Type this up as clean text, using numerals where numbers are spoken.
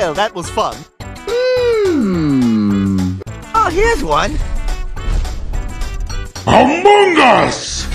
Well, that was fun. Oh, here's one. Among Us!